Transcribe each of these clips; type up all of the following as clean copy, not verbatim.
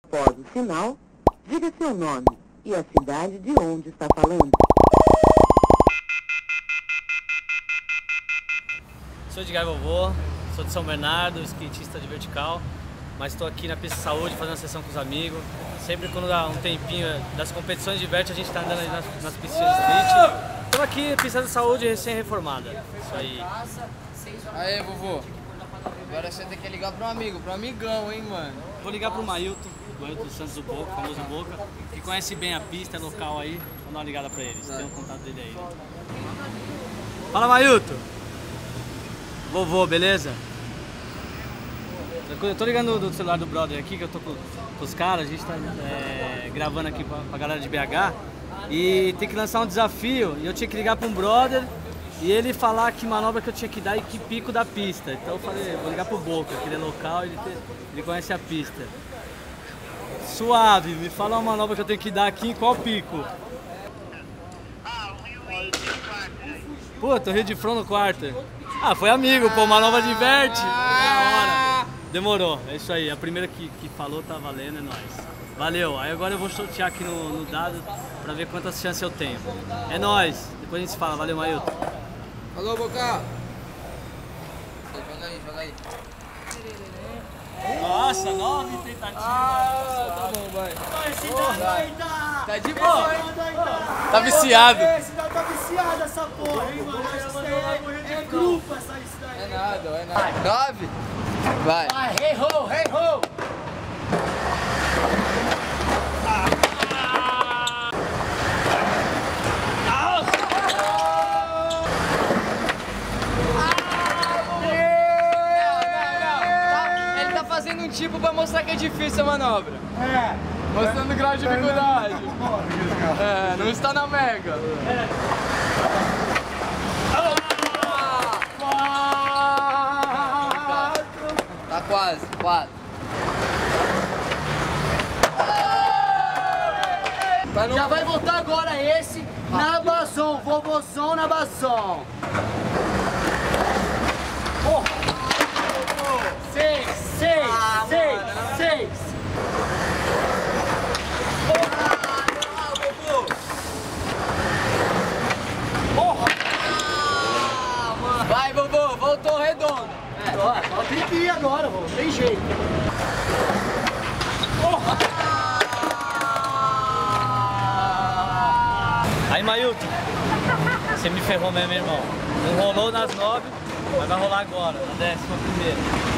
Após o sinal, diga seu nome e a cidade de onde está falando. Sou Edgar Vovô, sou de São Bernardo, skatista de vertical, mas estou aqui na pista de saúde fazendo uma sessão com os amigos. Sempre quando dá um tempinho das competições de vert, a gente está andando aí nas pistas de street. Estamos aqui, pista de saúde recém-reformada. Isso aí. Aê, vovô. Agora você tem que ligar pro amigo, pro amigão, hein, mano. Vou ligar pro Mailton Santos do Boca, famoso Boca, que conhece bem a pista, é local aí. Vou dar uma ligada pra eles, tem o contato dele aí. Né? Fala, Mailton! Vovô, beleza? Eu tô ligando do celular do brother aqui, que eu tô com os caras, a gente tá gravando aqui pra galera de BH. E tem que lançar um desafio, e eu tinha que ligar pra um brother e ele falar que manobra que eu tinha que dar e que pico da pista. Então eu falei, vou ligar pro Boca, que ele é local, ele conhece a pista. Suave, me fala uma manobra que eu tenho que dar aqui em qual pico? Puta, Rio de Front no quarto. Ah, foi amigo, pô, manobra de vert. Da hora. Demorou, é isso aí, a primeira que falou tá valendo, é nóis. Valeu, aí agora eu vou sortear aqui no dado pra ver quantas chances eu tenho. É nóis, depois a gente se fala, valeu, Mailton. Falou, Boca. Joga aí, joga aí. Nossa, 9 tentativas. Tá bom, vai. Tá de boa. Tá viciado. Esse daí tá viciado essa porra, hein, mano? É grupo essa isso daí. É nada, é nada. 9? Vai. Vai, hey ho, hey ho. Ele tá fazendo um tipo pra mostrar que é difícil a manobra. Mostrando o grau de dificuldade. Não está na mega. Tá quase, 4. Já vai voltar agora esse na Bazon, vovôzão na Bazon. 6, 6, 6, 6. Vai, vovô, voltou redondo. Só tem que ir agora, vô, tem jeito. Aí, Mailton, você me ferrou mesmo, irmão. Não rolou nas 9, mas vai rolar agora, na 11ª.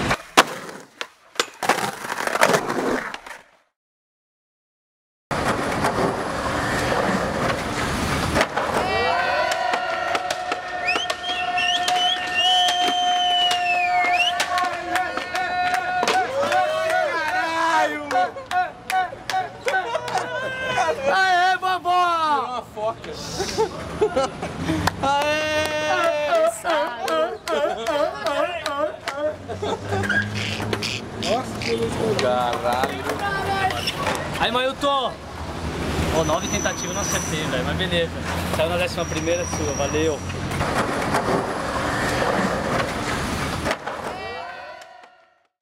Aê, vovó! Uma foca. Aê! Nossa, que isso, caralho. Aí, Mailton! 9 tentativas não acertei, velho, mas beleza. Saiu na 11ª sua, valeu.